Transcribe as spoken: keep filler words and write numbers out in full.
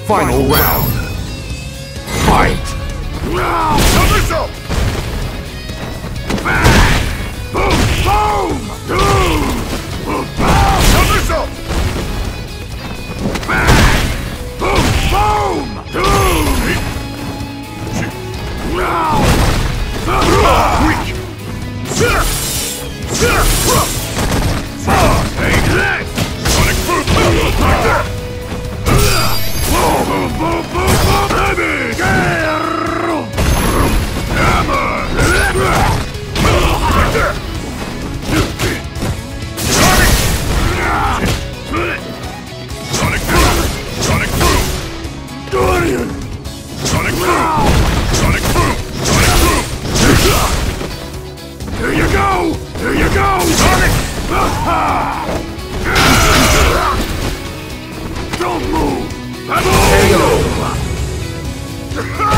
Final round. Fight! Somersault! Bang! Boom! Boom! Boom! Boom! Somersault! Bang! Boom! Boom! Boom! Weak! Sit! Sit! Take that! Sonic boom! Like that! Boom! Boom! Boom! Boom! Boom! Baby! Hammer! Like that! Sonic! Sonic boom! Sonic boom! Dorian! Sonic boom! Sonic boom! Sonic boom! Here you go! Here you go! Sonic! Don't move! K O!